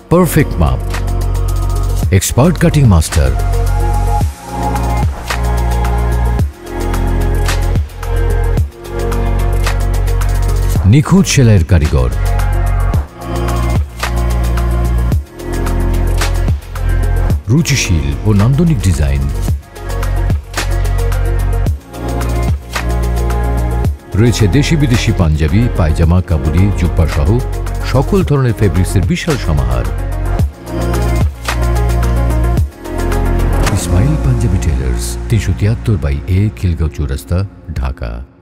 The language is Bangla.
পারফেক্ট মাপ, এক্সপার্ট কাটিং মাস্টার, নিখুঁত সেলাইয়ের কারিগর, রুচিশীল ও নান্দনিক ডিজাইন, রয়েছে দেশি বিদেশি পাঞ্জাবি, পায়জামা, কাবুলি, জুব্বা সহ সকল ধরনের ফেব্রিক্সের বিশাল সমাহার। ইসমাইল পাঞ্জাবি টেলার্স, 373/A খিলগাঁও চৌরাস্তা, ঢাকা।